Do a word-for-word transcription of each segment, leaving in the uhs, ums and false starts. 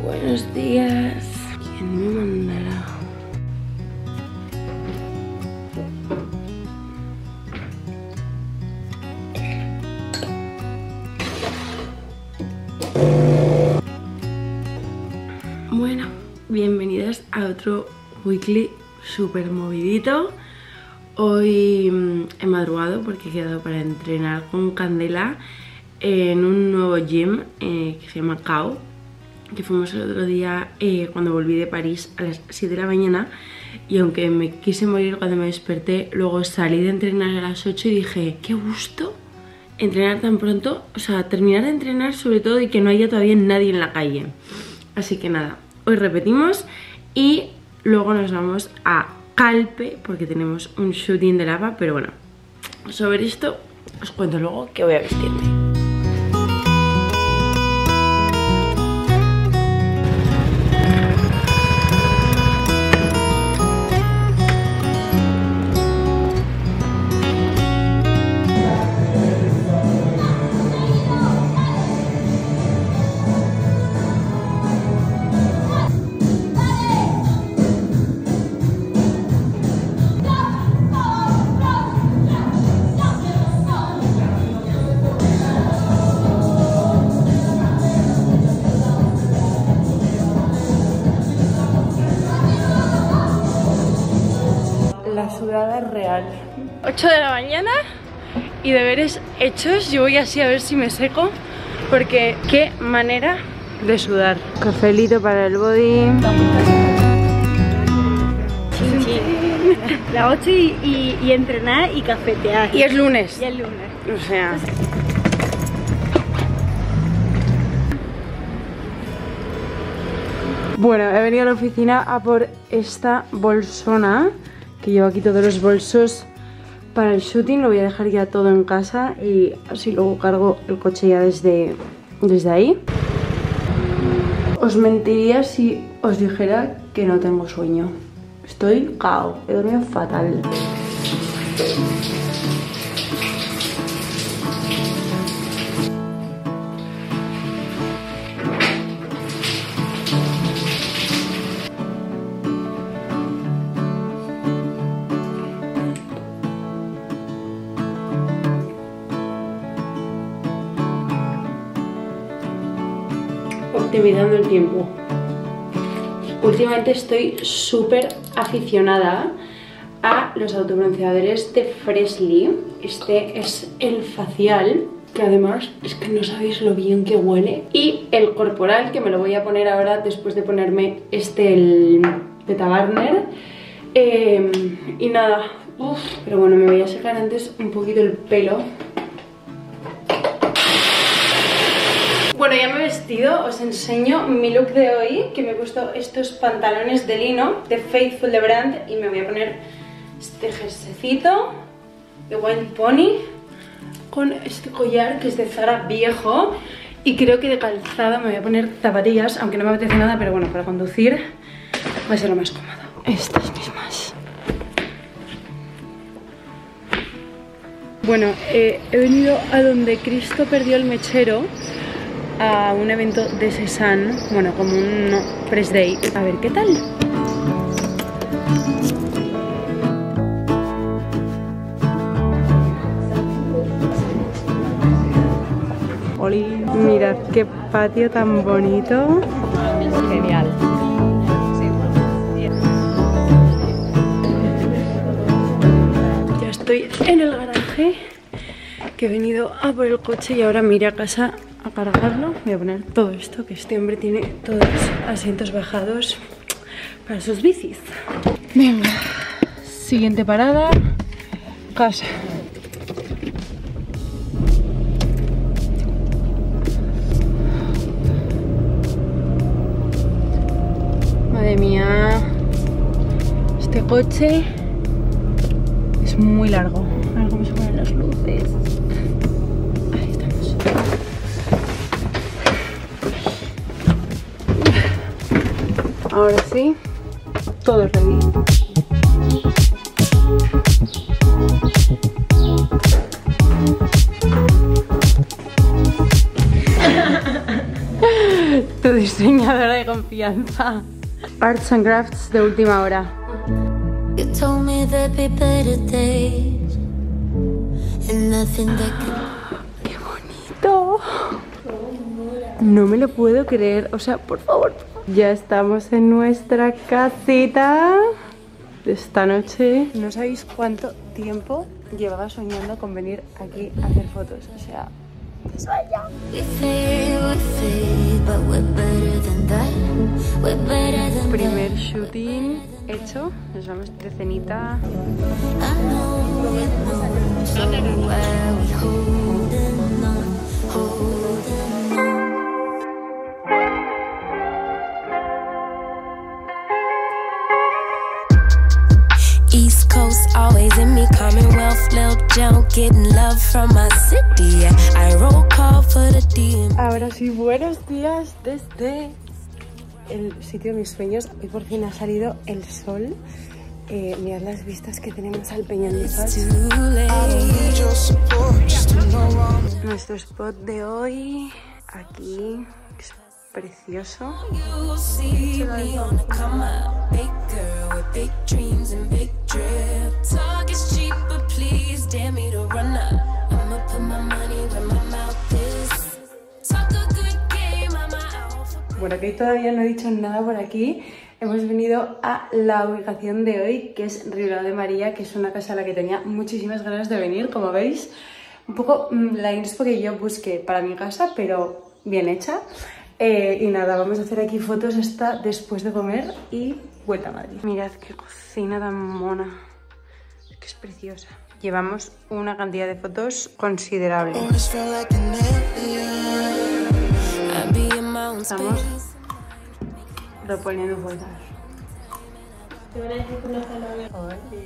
Buenos días. ¿Quién me mandará? Bueno, bienvenidas a otro weekly súper movidito. Hoy mmm, he madrugado porque he quedado para entrenar con Candela en un nuevo gym eh, que se llama Kao, que fuimos el otro día eh, cuando volví de París a las siete de la mañana, y aunque me quise morir cuando me desperté, luego salí de entrenar a las ocho y dije, qué gusto entrenar tan pronto, o sea, terminar de entrenar sobre todo y que no haya todavía nadie en la calle. Así que nada, hoy repetimos y luego nos vamos a Calpe porque tenemos un shooting de lava, pero bueno, sobre esto os cuento luego que voy a vestirme. La sudada real. ocho de la mañana y deberes hechos. Yo voy así a ver si me seco, porque qué manera de sudar. Cafelito para el body. Sí, sí. Las ocho y, y, y entrenar y cafetear. Y es lunes. Y es lunes. O sea. Bueno, he venido a la oficina a por esta bolsona que llevo aquí todos los bolsos para el shooting. Lo voy a dejar ya todo en casa y así luego cargo el coche ya desde, desde ahí. Os mentiría si os dijera que no tengo sueño. Estoy cao, he dormido fatal. Optimizando el tiempo. Últimamente estoy súper aficionada a los autobronceadores de Freshly. Este es el facial, que además es que no sabéis lo bien que huele. Y el corporal, que me lo voy a poner ahora después de ponerme este, el Beta Barner. Eh, y nada, uf, pero bueno, me voy a secar antes un poquito el pelo. Bueno, ya me he vestido, os enseño mi look de hoy, que me he puesto estos pantalones de lino de Faithful de Brand y me voy a poner este jerseycito de Wild Pony con este collar que es de Zara viejo, y creo que de calzado me voy a poner zapatillas, aunque no me apetece nada, pero bueno, para conducir va a ser lo más cómodo. Estas mismas. Bueno, eh, he venido a donde Cristo perdió el mechero, a un evento de Cézanne, bueno, como un press day. A ver qué tal. Oli, mirad qué patio tan bonito. Genial. Ya estoy en el garaje, que he venido a por el coche y ahora me iré a casa a cargarlo. Voy a poner todo esto, que este hombre tiene todos los asientos bajados para sus bicis. Venga, siguiente parada, casa. Madre mía, este coche es muy largo. A ver cómo se ponen las luces. Ahí estamos. Ahora sí, todo ready. Tu diseñadora de confianza. Arts and crafts de última hora. You told me there'd be better days and nothing that could... ¡Qué bonito! No me lo puedo creer. O sea, por favor, por favor. Ya estamos en nuestra casita de esta noche. No sabéis cuánto tiempo llevaba soñando con venir aquí a hacer fotos. O sea, ¡qué sueño! We fade, we fade, but we're better than that. We're better than Primer shooting hecho. Nos vamos de cenita. that. I know it moves so well. We holding on, holding on. East Coast, always in me, Commonwealth, Lil Jump, getting love from my city. Yeah. I roll call for the D M. Ahora sí, buenos días desde el sitio de mis sueños. Hoy por fin ha salido el sol. Eh, mirad las vistas que tenemos al Peñón de Sal. Too late. Nuestro spot de hoy, aquí, que es precioso. You'll see me on the come up. Big girl with big dreams and big drip. Talk is cheap, but please dare me to run up. I'ma put my money where my mouth is. Talk a good game, I'm a alpha. Bueno, que todavía no he dicho nada por aquí. Hemos venido a la ubicación de hoy, que es Ribeirão de María, que es una casa a la que tenía muchísimas ganas de venir, como veis. Un poco mmm, la inspo que yo busqué para mi casa, pero bien hecha. Eh, y nada, vamos a hacer aquí fotos hasta después de comer y vuelta a Madrid. Mirad qué cocina tan mona, es que es preciosa. Llevamos una cantidad de fotos considerable. Estamos reponiendo fotos. Te van a decir que no se lo veo.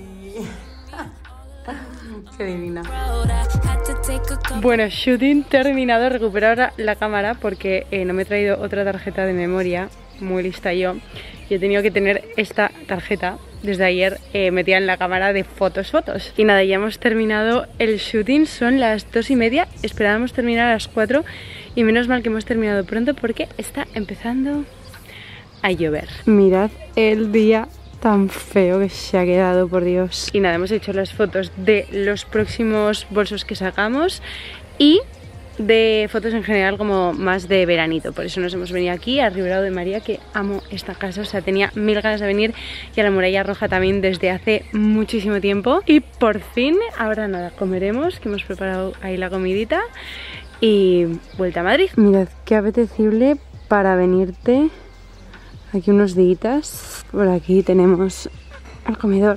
Qué divina. Road, I had to take a couple. Bueno, shooting terminado. Recupero ahora la cámara porque eh, no me he traído otra tarjeta de memoria. Muy lista yo. Y he tenido que tener esta tarjeta desde ayer eh, metida en la cámara de fotos, fotos. Y nada, ya hemos terminado el shooting. Son las dos y media. Esperábamos terminar a las cuatro. Y menos mal que hemos terminado pronto porque está empezando a llover. Mirad el día tan feo que se ha quedado, por Dios. Y nada, hemos hecho las fotos de los próximos bolsos que sacamos y de fotos en general como más de veranito. Por eso nos hemos venido aquí a Ribeirão de María, que amo esta casa. O sea, tenía mil ganas de venir, y a la Muralla Roja también desde hace muchísimo tiempo. Y por fin, ahora nada, comeremos, que hemos preparado ahí la comidita, y vuelta a Madrid. Mirad qué apetecible para venirte aquí unos días. Por aquí tenemos el comedor.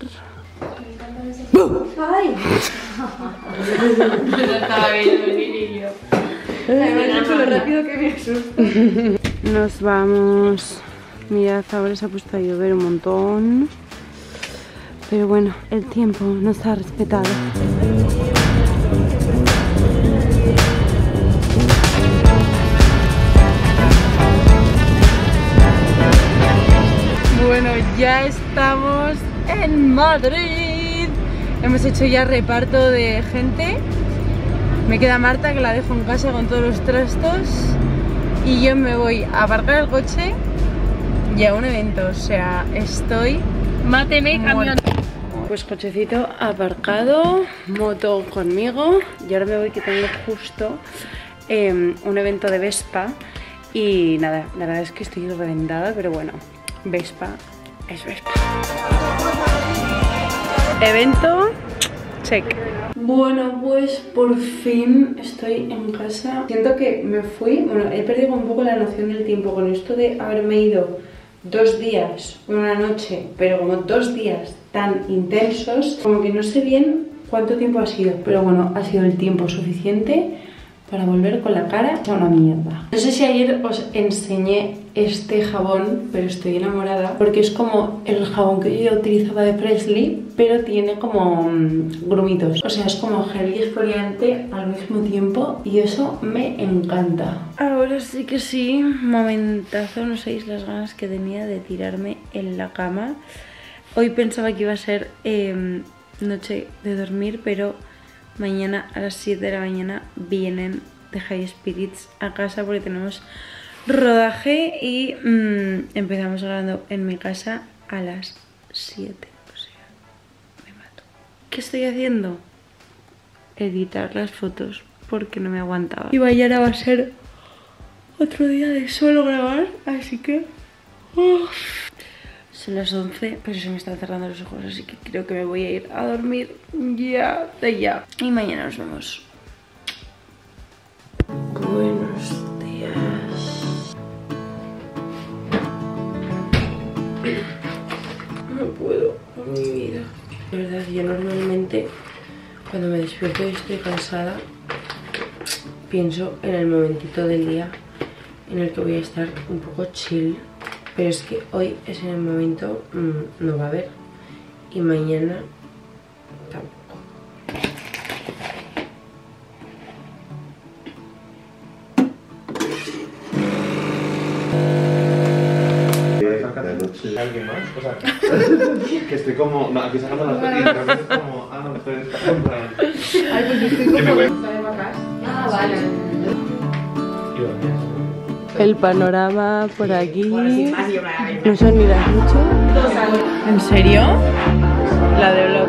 ¡Ay! No estaba viendo venir yo. Me han hecho lo rápido que me asusta. Nos vamos. Mirad, ahora se ha puesto a llover un montón. Pero bueno, el tiempo nos ha respetado. Bueno, ya estamos en Madrid. Hemos hecho ya reparto de gente. Me queda Marta, que la dejo en casa con todos los trastos. Y yo me voy a aparcar el coche y a un evento. O sea, estoy... Máteme, camión. Pues cochecito aparcado, moto conmigo. Y ahora me voy, que tengo justo eh, un evento de Vespa. Y nada, la verdad es que estoy reventada, pero bueno, Vespa es Vespa. Evento, check. Bueno, pues por fin estoy en casa. Siento que me fui, bueno, he perdido un poco la noción del tiempo con esto de haberme ido dos días, una noche, pero como dos días tan intensos, como que no sé bien cuánto tiempo ha sido, pero bueno, ha sido el tiempo suficiente para volver con la cara a una mierda. No sé si ayer os enseñé este jabón, pero estoy enamorada porque es como el jabón que yo utilizaba de Presley, pero tiene como mmm, grumitos. O sea, es como gel y exfoliante al mismo tiempo y eso me encanta. Ahora sí que sí, momentazo, no sabéis las ganas que tenía de tirarme en la cama. Hoy pensaba que iba a ser eh, noche de dormir, pero mañana a las siete de la mañana vienen de High Spirits a casa porque tenemos rodaje y mmm, empezamos grabando en mi casa a las siete. O sea, me mato. ¿Qué estoy haciendo? Editar las fotos porque no me aguantaba. Y mañana va a ser otro día de solo grabar, así que... Uf. Son las once, pero se me están cerrando los ojos, así que creo que me voy a ir a dormir ya, de ya. Y mañana nos vemos. Buenos días. No puedo con mi vida. De verdad, yo normalmente cuando me despierto y estoy cansada, pienso en el momentito del día en el que voy a estar un poco chill. Pero es que hoy es en el momento, mmm, no va a haber. Y mañana tampoco. ¿Alguien más? O sea, que estoy como... No, aquí sacando las fotos y de repente es como... Ah, no, estoy... Ay, pues yo estoy como... Ah, vale. El panorama por aquí. No son ni las mucho. ¿En serio? La de vlog.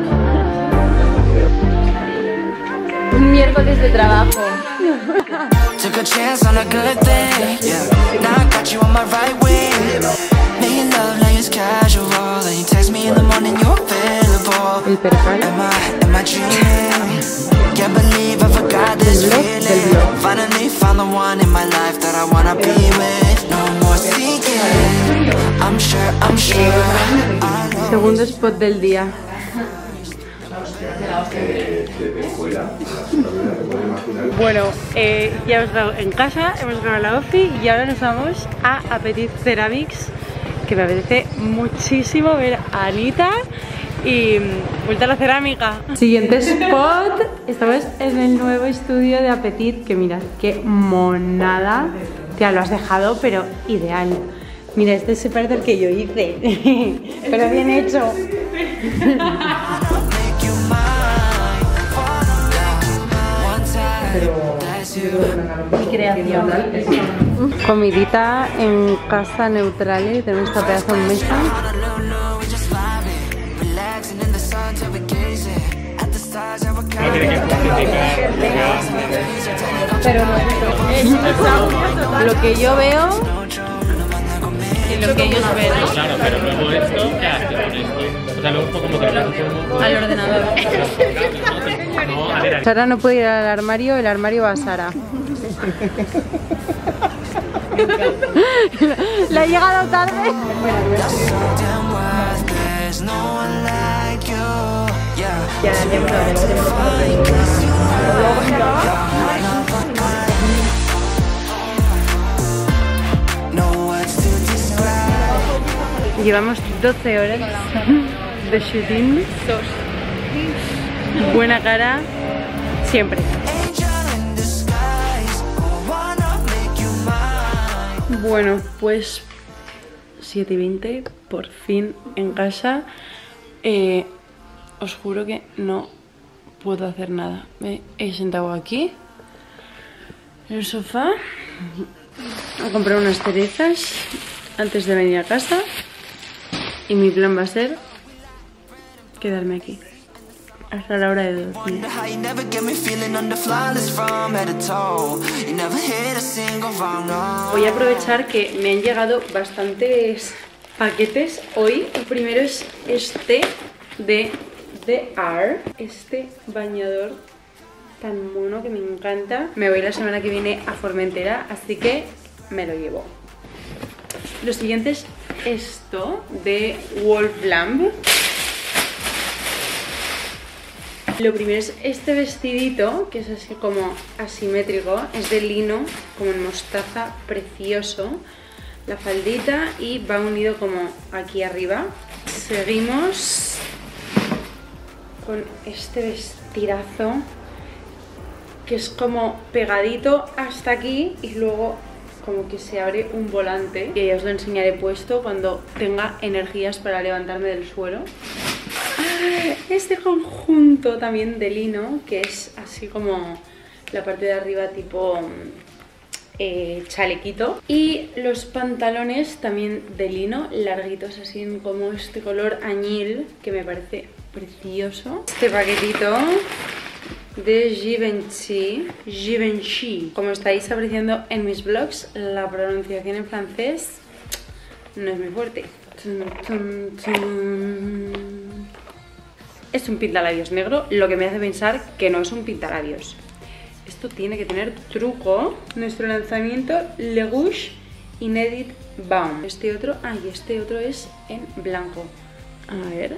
Un miércoles de trabajo. Took a chance on a good thing, yeah. Now I got you on my right wing. Making love like it's casual. Then you text me in the morning, you're available. El percal. Am I, am I dreaming? Can't believe I forgot this feeling. Finally found the one in my life that I wanna be with. No more seeking. I'm sure, I'm sure. Segundo spot del día. Bueno, eh, ya hemos estado en casa, hemos grabado la ofi y ahora nos vamos a Appetit Ceramics, que me apetece muchísimo ver a Anita y vuelta a la cerámica. Siguiente spot, estamos en el nuevo estudio de Appetit, que mirad qué monada. Tía, lo has dejado pero ideal. Mira, este se parece al que yo hice, pero bien hecho. Mi creación. Comidita en casa neutrales, tenemos esta pedazo de mesa. Pero lo que yo veo y lo que ellos ven. Claro, pero luego esto, ¿qué hace con esto? O sea, luego como que lo al ordenador. No, a ver, Sara no puede ir al armario, el armario va a Sara. Le ha llegado tarde. Llevamos doce horas de shooting. Buena cara, siempre. Bueno, pues siete y veinte, por fin en casa. Eh, os juro que no puedo hacer nada. Me he sentado aquí, en el sofá, a comprar unas cerezas antes de venir a casa. Y mi plan va a ser quedarme aquí hasta la hora de dormir. Voy a aprovechar que me han llegado bastantes paquetes hoy. El primero es este de The R, este bañador tan mono que me encanta. Me voy la semana que viene a Formentera, así que me lo llevo. Lo siguiente es esto de Wolflamp. Lo primero es este vestidito, que es así como asimétrico, es de lino, como en mostaza, precioso. La faldita y va unido como aquí arriba. Seguimos con este vestidazo, que es como pegadito hasta aquí y luego como que se abre un volante. Y ya os lo enseñaré puesto cuando tenga energías para levantarme del suelo. Este conjunto también de lino, que es así como la parte de arriba tipo eh, chalequito. Y los pantalones también de lino, larguitos, así en como este color añil, que me parece precioso. Este paquetito de Givenchy, Givenchy. Como estáis apreciando en mis vlogs, la pronunciación en francés no es muy fuerte. Es un pintalabios negro, lo que me hace pensar que no es un pintalabios. Esto tiene que tener truco. Nuestro lanzamiento Le Rouge Inédit Baum. Este otro, ay, ah, este otro es en blanco. A ver.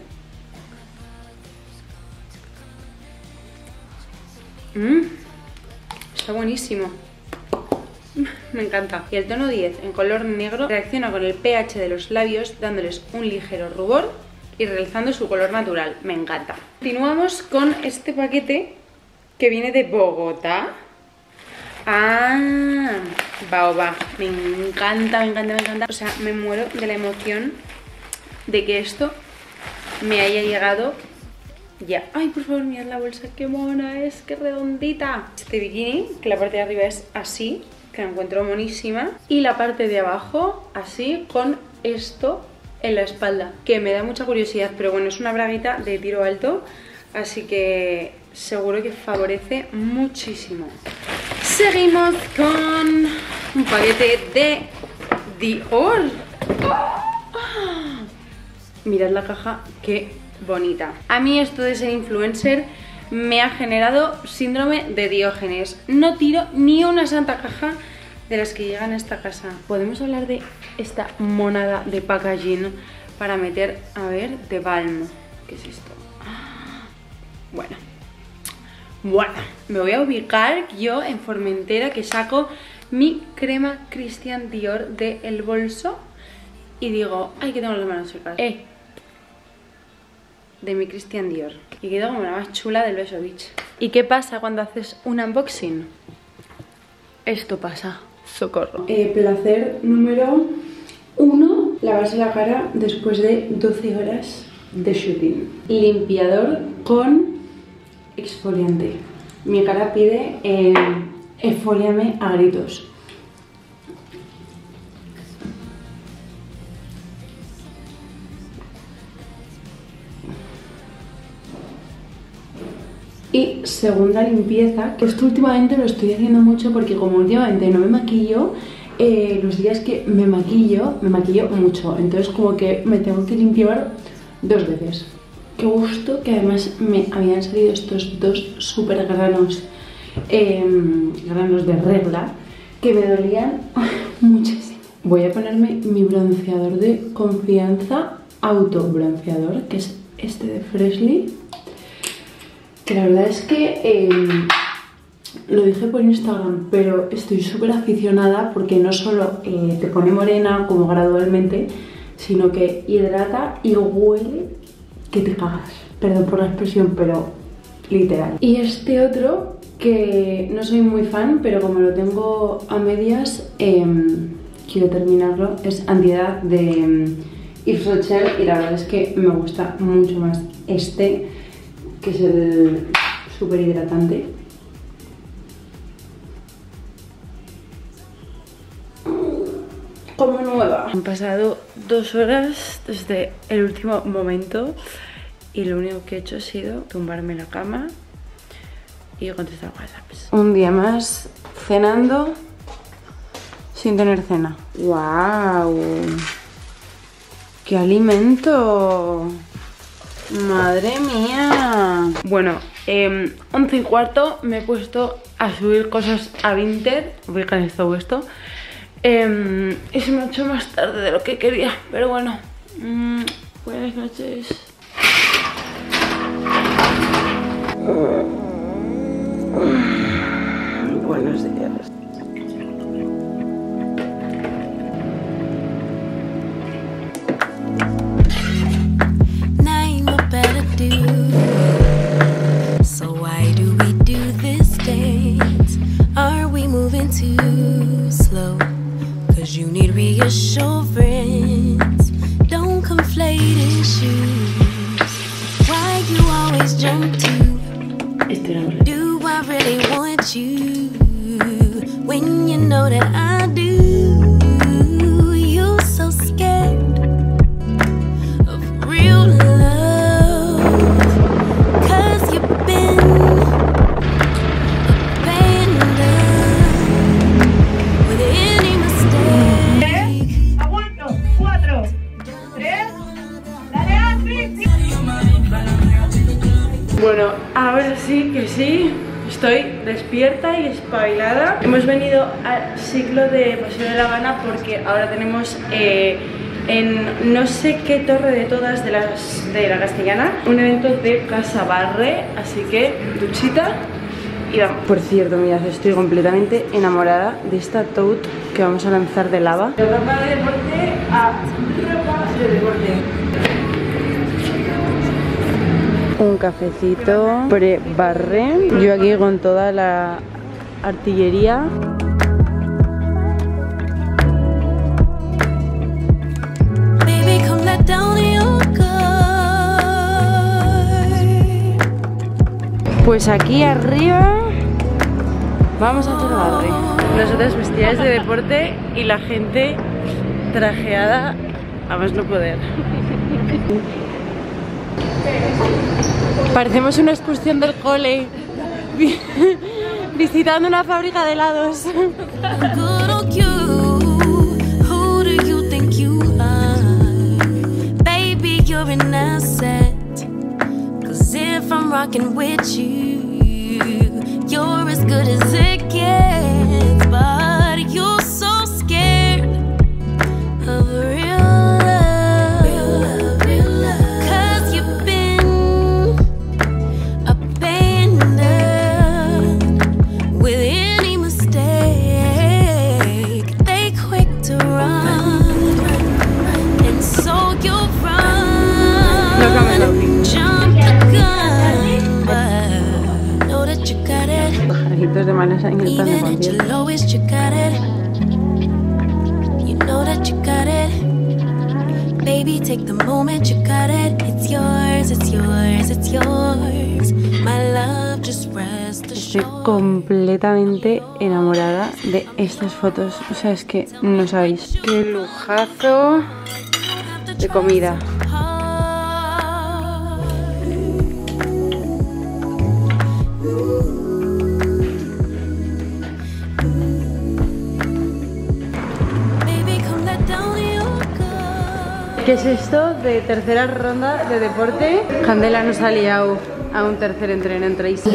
Mmm, está buenísimo. Me encanta. Y el tono diez en color negro reacciona con el pH de los labios, dándoles un ligero rubor y realzando su color natural. Me encanta. Continuamos con este paquete que viene de Bogotá. Ah, Baobab. Me encanta, me encanta, me encanta. O sea, me muero de la emoción de que esto me haya llegado ya. Ay, por favor, mirad la bolsa, qué mona es, qué redondita. Este bikini, que la parte de arriba es así, que la encuentro monísima. Y la parte de abajo, así, con esto en la espalda, que me da mucha curiosidad. Pero bueno, es una braguita de tiro alto, así que seguro que favorece muchísimo. Seguimos con un paquete de Dior. ¡Oh! Mirad la caja, qué bonita. A mí esto de ser influencer me ha generado síndrome de Diógenes. No tiro ni una santa caja de las que llegan a esta casa. Podemos hablar de esta monada de packaging para meter, a ver, de Balm. ¿Qué es esto? Bueno, bueno, me voy a ubicar yo en Formentera, que saco mi crema Christian Dior del bolso y digo, ay, que tengo las manos secas. Eh, de mi Christian Dior. Y quedo como la más chula del Beso Beach. ¿Y qué pasa cuando haces un unboxing? Esto pasa. Socorro. Eh, placer número uno, lavarse la cara después de doce horas de shooting. Limpiador con exfoliante. Mi cara pide eh, exfoliame a gritos. Y segunda limpieza, que esto últimamente lo estoy haciendo mucho porque como últimamente no me maquillo, eh, los días que me maquillo, me maquillo mucho. Entonces como que me tengo que limpiar dos veces. Qué gusto que además me habían salido estos dos súper granos, eh, granos de regla, que me dolían muchísimo. Voy a ponerme mi bronceador de confianza, auto bronceador, que es este de Freshly. Que la verdad es que eh, lo dije por Instagram, pero estoy súper aficionada porque no solo eh, te pone morena como gradualmente, sino que hidrata y huele que te cagas. Perdón por la expresión, pero literal. Y este otro, que no soy muy fan, pero como lo tengo a medias, eh, quiero terminarlo, es Antiedad de Yves Rocher y la verdad es que me gusta mucho más este, que es el súper hidratante. Como nueva. Han pasado dos horas desde el último momento y lo único que he hecho ha sido tumbarme en la cama y contestar WhatsApps. Un día más cenando sin tener cena. ¡Wow! ¡Qué alimento! ¡Madre mía! Bueno, eh, once y cuarto me he puesto a subir cosas a Vinted. Voy a cansar todo esto. Eh, y se me ha hecho más tarde de lo que quería. Pero bueno, mm, buenas noches. Buenos días. So why do we do this dance? Are we moving too slow? Cause you need reassurance. Don't conflate issues. Why you always jump to do I really want you when you know know that I do. You so scared of real love, 'cause you've been abandoned with any mistake. Aguanto, cuatro, tres, dale a Bueno, ahora sí que sí, estoy despierta y espabilada. Hemos venido al ciclo de Paseo de La Habana porque ahora tenemos eh, en no sé qué torre de todas de, las, de la Castellana un evento de Casa Barre, así que duchita y vamos. Por cierto, mirad, estoy completamente enamorada de esta tote que vamos a lanzar de lava. De ropa de deporte a ropa de deporte. Un cafecito pre-barre. Yo aquí con toda la artillería. Baby, come let down your guard. Pues aquí arriba vamos a hacer barre. Nosotras vestidas de deporte y la gente trajeada a más no poder. Parecemos una excursión del cole visitando una fábrica de helados. Good on you. Who do you think you are? Baby, you're an asset. 'Cause if I'm rocking with you, you're as good as it gets. But you're so scared of real love, real love, real love. 'Cause you've been abandoned with any mistake. They quick to run, and so you'll run. No cambia el outfit. Jump the gun, but know that you got it. Pajaritos de Manasa en el plan de Even at your concierto. lowest, you got it. You know that you got it. Baby, take the moment, you got it. It's yours, it's yours, it's yours. My love, just rest Estoy assured. completamente enamorada de estas fotos. O sea, es que no sabéis qué lujazo de comida. Baby, come let down your guard. ¿Qué es esto de tercera ronda de deporte? Candela nos ha liado a un tercer entreno en Tracy.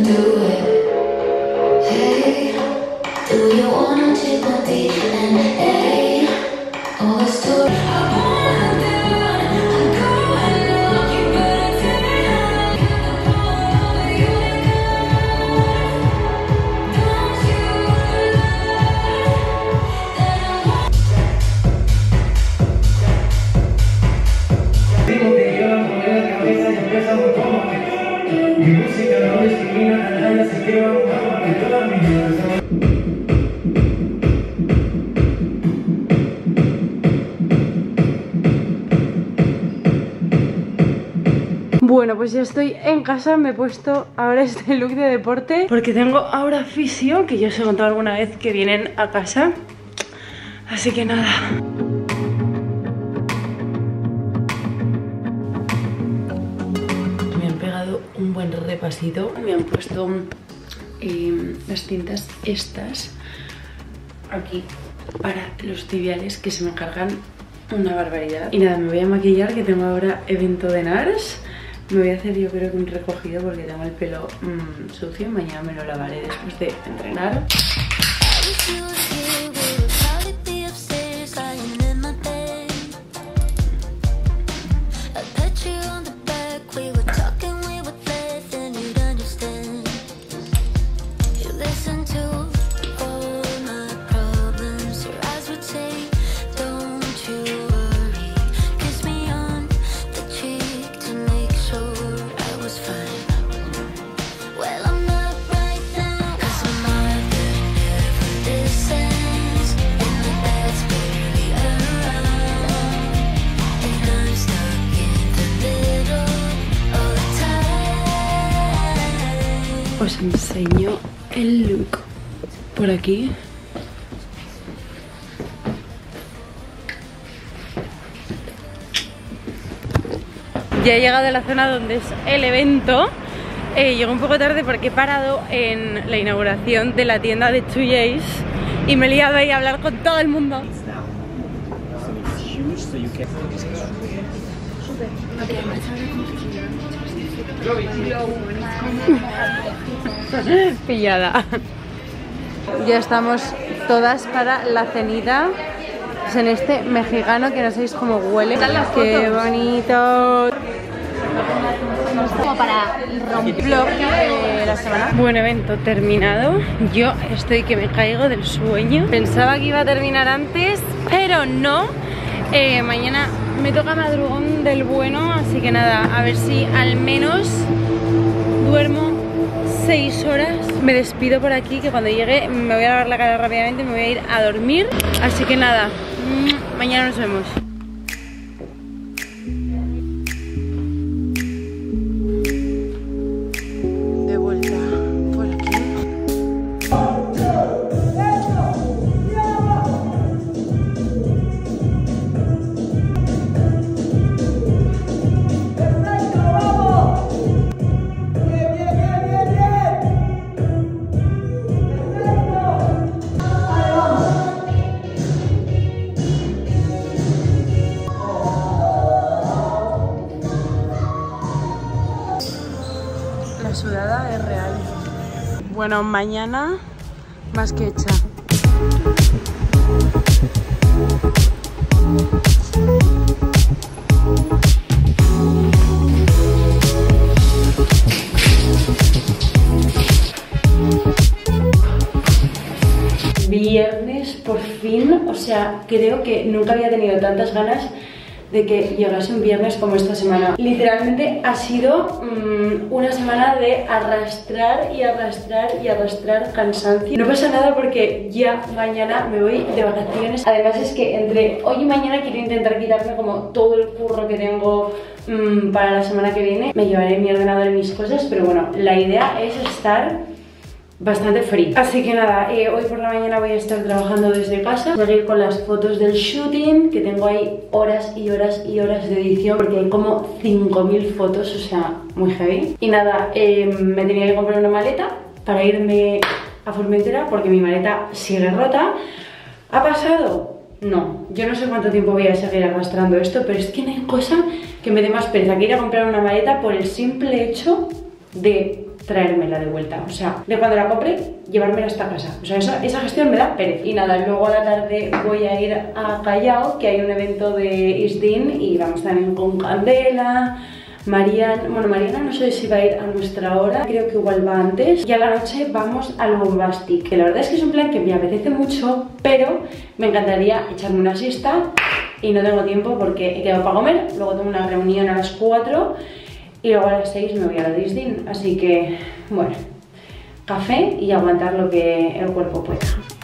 Bueno, pues ya estoy en casa, me he puesto ahora este look de deporte porque tengo ahora fisio, que ya os he contado alguna vez que vienen a casa. Así que nada. Me han pegado un buen repasito. Me han puesto eh, las cintas estas aquí para los tibiales, que se me cargan una barbaridad. Y nada, me voy a maquillar, que tengo ahora evento de NARS. Me voy a hacer yo creo que un recogido porque tengo el pelo mmm, sucio. Mañana me lo lavaré después de entrenar. Os enseño el look. Por aquí Ya he llegado a la zona donde es el evento. Eh, llego un poco tarde porque he parado en la inauguración de la tienda de two Jays y me he liado ahí a hablar con todo el mundo. Pillada. Ya estamos todas para la cenita. Es en este mexicano que no sabéis cómo huele. ¡Qué bonito! Como para romper Vlog de la semana. Buen evento terminado. Yo estoy que me caigo del sueño. Pensaba que iba a terminar antes, pero no. Eh, mañana me toca madrugón del bueno, así que nada, a ver si al menos duermo seis horas. Me despido por aquí, que cuando llegue me voy a lavar la cara rápidamente y me voy a ir a dormir. Así que nada, mañana nos vemos. De vuelta por aquí. La sudada es real. Bueno, mañana más que hecha. Viernes, por fin, o sea, creo que nunca había tenido tantas ganas de que llegase un viernes como esta semana. Literalmente ha sido mmm, una semana de arrastrar y arrastrar y arrastrar cansancio. No pasa nada porque ya mañana me voy de vacaciones. Además es que entre hoy y mañana quiero intentar quitarme como todo el curro que tengo mmm, para la semana que viene. Me llevaré mi ordenador y mis cosas, pero bueno, la idea es estar bastante free. Así que nada, eh, hoy por la mañana voy a estar trabajando desde casa. Voy a ir con las fotos del shooting, que tengo ahí horas y horas y horas de edición, porque hay como cinco mil fotos, o sea, muy heavy. Y nada, eh, me tenía que comprar una maleta para irme a Formentera, porque mi maleta sigue rota. ¿Ha pasado? No, yo no sé cuánto tiempo voy a seguir arrastrando esto, pero es que no hay cosa que me dé más pereza que ir a comprar una maleta por el simple hecho de traérmela de vuelta, o sea, de cuando la compré, llevármela hasta casa. O sea, esa, esa gestión me da pereza. Y nada, luego a la tarde voy a ir a Callao, que hay un evento de ISDIN y vamos también con Candela, Mariana. Bueno, Mariana no sé si va a ir a nuestra hora, creo que igual va antes. Y a la noche vamos al Bombastic, que la verdad es que es un plan que me apetece mucho, pero me encantaría echarme una siesta y no tengo tiempo porque he quedado para comer, luego tengo una reunión a las cuatro y luego a las seis me voy a la Disney, así que, bueno, café y aguantar lo que el cuerpo pueda.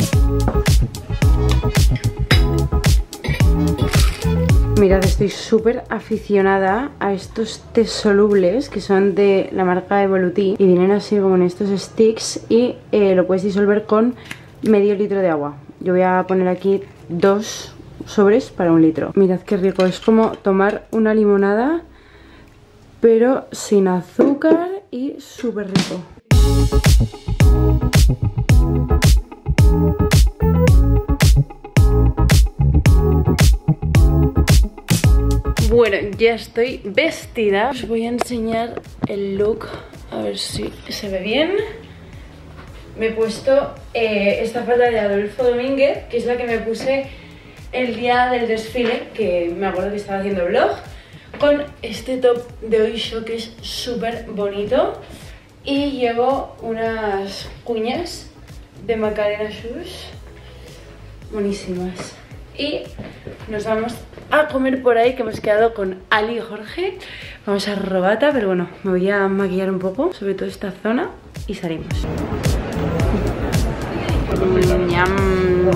Mirad, estoy súper aficionada a estos té solubles que son de la marca Evoluti y vienen así como en estos sticks y eh, lo puedes disolver con medio litro de agua. Yo voy a poner aquí dos sobres para un litro. Mirad qué rico, es como tomar una limonada pero sin azúcar y súper rico. Bueno, ya estoy vestida. Os voy a enseñar el look, a ver si se ve bien. Me he puesto eh, esta falda de Adolfo Domínguez, que es la que me puse el día del desfile, que me acuerdo que estaba haciendo vlog, con este top de Oysho que es súper bonito, y llevo unas cuñas de Macarena Shoes buenísimas. Y nos vamos a comer por ahí, que hemos quedado con Ali y Jorge. Vamos a Robata, pero bueno, me voy a maquillar un poco, sobre todo esta zona, y salimos. Ñam.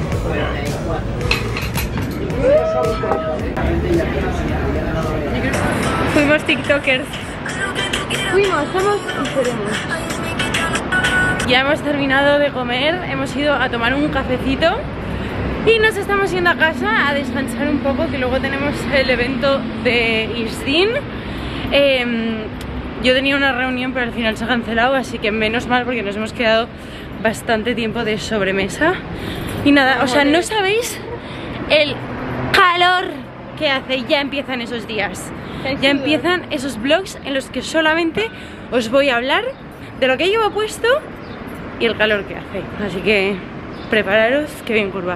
Fuimos tiktokers. Fuimos, somos y seremos. Ya hemos terminado de comer, hemos ido a tomar un cafecito Y nos estamos yendo a casa a descansar un poco, que luego tenemos el evento de Isdin. eh, Yo tenía una reunión pero al final se ha cancelado, así que menos mal porque nos hemos quedado bastante tiempo de sobremesa. Y nada, o sea, no sabéis el calor que hace. Ya empiezan esos días, ya empiezan esos vlogs en los que solamente os voy a hablar de lo que llevo puesto y el calor que hace. Así que prepararos, que bien curvas.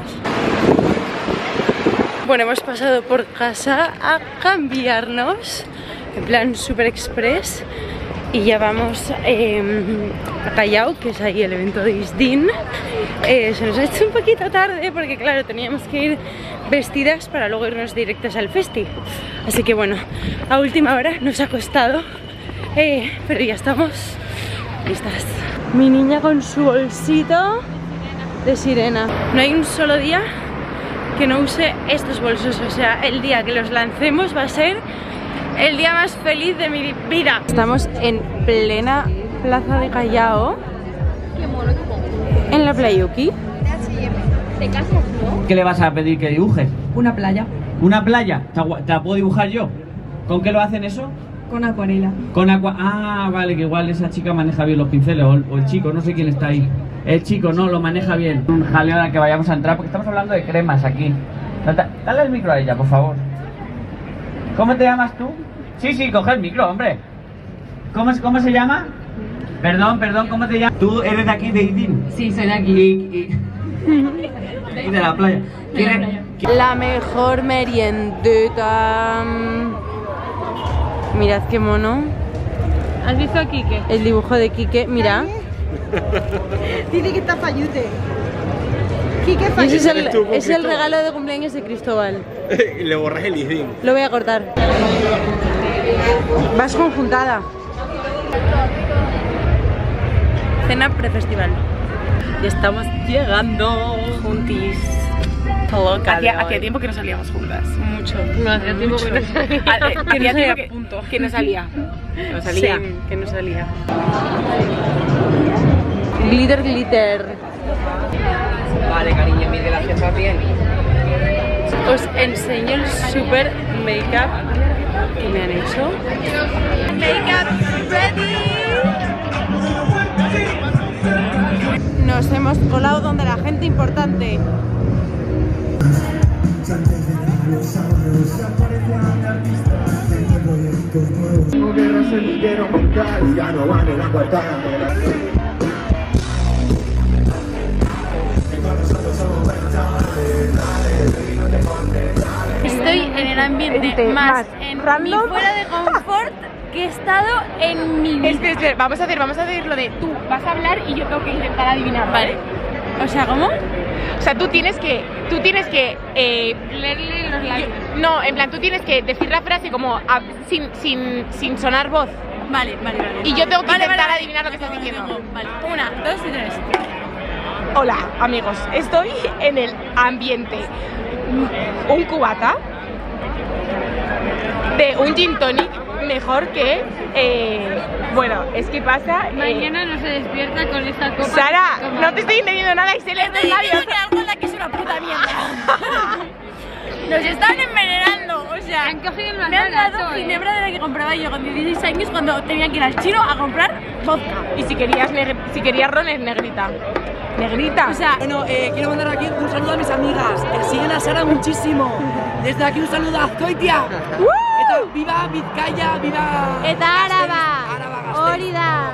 Bueno, hemos pasado por casa a cambiarnos en plan super express y ya vamos eh, a Callao, que es ahí el evento de Isdin. Eh, se nos ha hecho un poquito tarde porque claro, teníamos que ir vestidas para luego irnos directas al festi. Así que bueno, a última hora nos ha costado, eh, pero ya estamos listas. Mi niña con su bolsito de sirena. No hay un solo día que no use estos bolsos, o sea, el día que los lancemos va a ser el día más feliz de mi vida. Estamos en plena plaza de Callao, en la Playuki. ¿Qué le vas a pedir que dibujes? Una playa. ¿Una playa? ¿Te, te la puedo dibujar yo? ¿Con qué lo hacen eso? Con acuarela. Con agua. Ah, vale, que igual esa chica maneja bien los pinceles, o, o el chico, no sé quién está ahí. El chico no, lo maneja bien. Un jaleo al que vayamos a entrar, porque estamos hablando de cremas aquí. Dale el micro a ella, por favor. ¿Cómo te llamas tú? Sí, sí, coge el micro, hombre. ¿Cómo, cómo se llama? Perdón, perdón, ¿cómo te llamas? ¿Tú eres de aquí, de Isdin? Sí, soy de aquí. Y, y, y de la playa. De la playa. La mejor meriendeta. Mirad qué mono. ¿Has visto a Quique? El dibujo de Quique, mira. Dice que está fallute. Quique Y ese es el, Eres tú con es el Cristóbal. regalo de cumpleaños de Cristóbal. Y le borras el Isdin. Lo voy a cortar. Vas conjuntada. Cena prefestival. Y estamos llegando juntis. Hacía, hacía tiempo que no salíamos juntas. Mucho. No, hacía tiempo que no salía. Ah, eh, Que no hacía salía, tiempo que, punto. que no salía. Que no salía. Sí, que no salía. Glitter, glitter. Vale, cariño, mide las cejas bien. Os enseño el super make-up que me han hecho. Make-up ready. Nos hemos colado donde la gente importante. Estoy en el ambiente más en mi fuera de confort que he estado en mi vida. Espera, espera, vamos a hacer, vamos a hacer lo de tú vas a hablar y yo tengo que intentar adivinar, ¿vale? O sea, ¿cómo? O sea, tú tienes que, tú tienes que eh, Leerle los labios. yo- no, en plan, tú tienes que decir la frase como a- sin, sin, sin sonar voz. Vale, vale, vale. Y yo tengo que Vale, intentar vale. adivinar lo que estás diciendo. Vale, una, dos y tres. Hola, amigos, estoy en el ambiente. Un cubata de un gin tonic mejor que, eh, bueno, es que pasa. eh, Mañana no se despierta con esta copa. Sara, no te estoy entendiendo nada y se le Estoy diciendo que algo en la que es una puta mierda. Nos están envenenando, o sea, Han cogido unas me han ganas dado hoy, ginebra de la que compraba yo con dieciséis años cuando tenía que ir al chino a comprar vodka. Y si querías, neg- si querías ron es negrita. Negrita. O sea, Bueno, eh, quiero mandar aquí un saludo a mis amigas que siguen a Sara muchísimo. Desde aquí un saludo a Azcoitia. Eta, ¡viva Vizcaya! ¡Viva! eta Gasteiz! araba, Araba, Gasteiz. hori da.